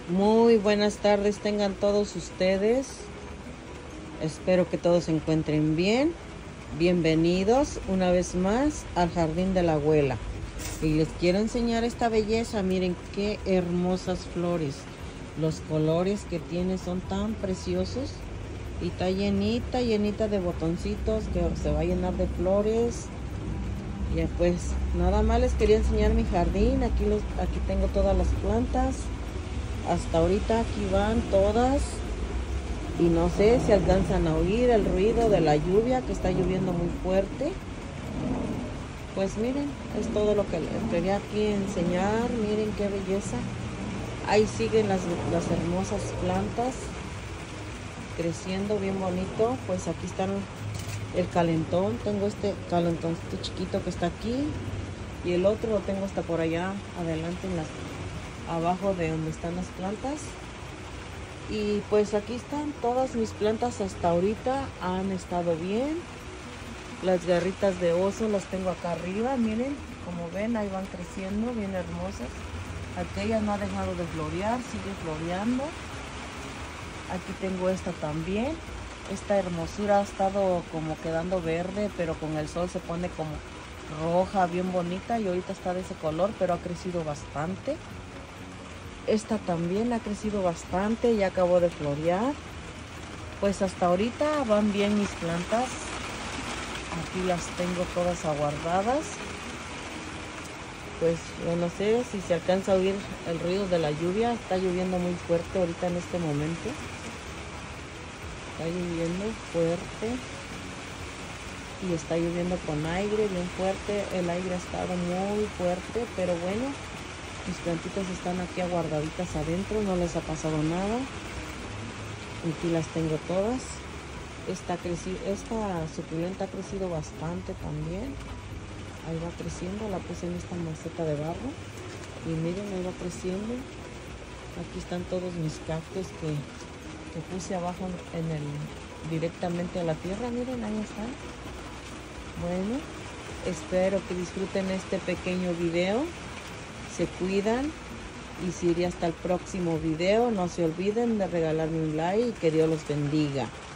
Muy buenas tardes tengan todos ustedes. Espero que todos se encuentren bien. Bienvenidos una vez más al jardín de la abuela. Y les quiero enseñar esta belleza. Miren qué hermosas flores. Los colores que tiene son tan preciosos. Y está llenita, llenita de botoncitos que se va a llenar de flores. Y pues nada más les quería enseñar mi jardín. Aquí tengo todas las plantas. Hasta ahorita aquí van todas. Y no sé si alcanzan a oír el ruido de la lluvia, que está lloviendo muy fuerte. Pues miren, es todo lo que les quería aquí enseñar. Miren qué belleza. Ahí siguen las hermosas plantas creciendo bien bonito. Pues aquí están el calentón. Tengo este calentoncito chiquito que está aquí. Y el otro lo tengo hasta por allá adelante abajo de donde están las plantas. Y pues aquí están todas mis plantas hasta ahorita, han estado bien. Las garritas de oso las tengo acá arriba, miren, como ven, ahí van creciendo, bien hermosas. Aquella no ha dejado de florear, sigue floreando. Aquí tengo esta también. Esta hermosura ha estado como quedando verde, pero con el sol se pone como roja, bien bonita, y ahorita está de ese color, pero ha crecido bastante. Esta también ha crecido bastante, ya acabó de florear. Pues hasta ahorita van bien mis plantas. Aquí las tengo todas aguardadas. Pues yo no sé si se alcanza a oír el ruido de la lluvia. Está lloviendo muy fuerte ahorita en este momento. Está lloviendo fuerte. Y está lloviendo con aire bien fuerte. El aire ha estado muy fuerte, pero bueno. Mis plantitas están aquí aguardaditas adentro, no les ha pasado nada. Aquí las tengo todas. Esta suculenta ha crecido bastante también. Ahí va creciendo, la puse en esta maceta de barro. Y miren, ahí va creciendo. Aquí están todos mis cactus que puse abajo directamente a la tierra. Miren, ahí están. Bueno, espero que disfruten este pequeño video. Se cuidan y si iría hasta el próximo video, no se olviden de regalarme un like y que Dios los bendiga.